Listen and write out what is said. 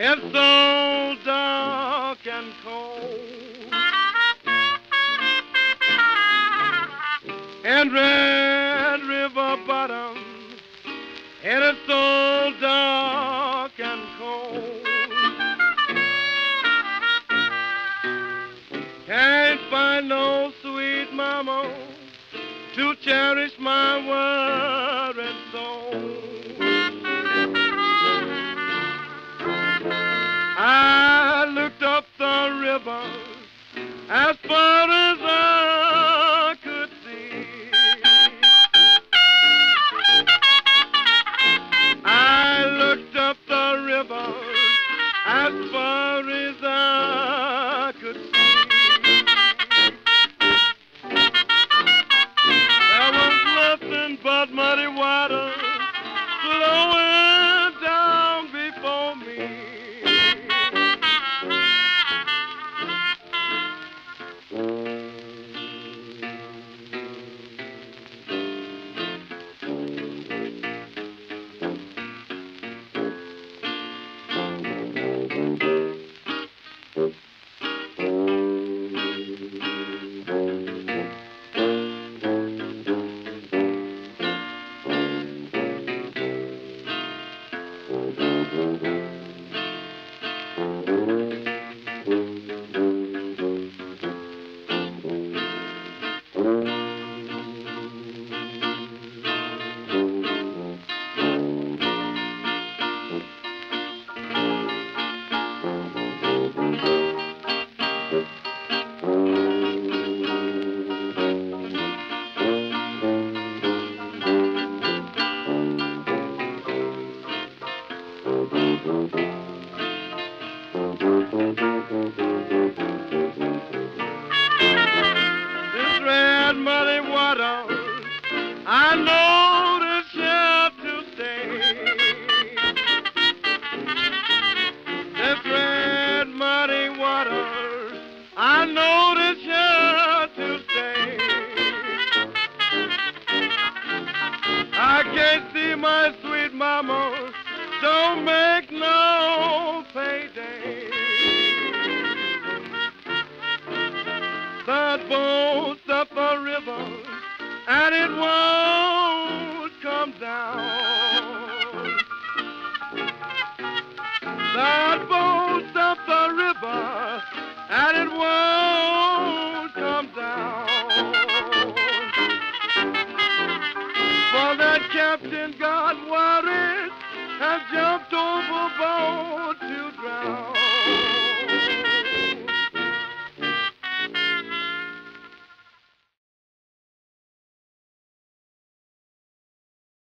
It's so dark and cold, and Red River bottom, and it's so dark and cold. Can't find no sweet mama to cherish my worried soul. I looked up the river as far as I could see. I looked up the river as far as I could see. There was nothing but muddy water flowing down before me. This red muddy water, I know this here to stay. This red muddy water, I know this here to stay. I can't see my sweet mama, don't make no payday. The boat's up the river and it won't come down. The boat's up the river and it won't come down. For that captain got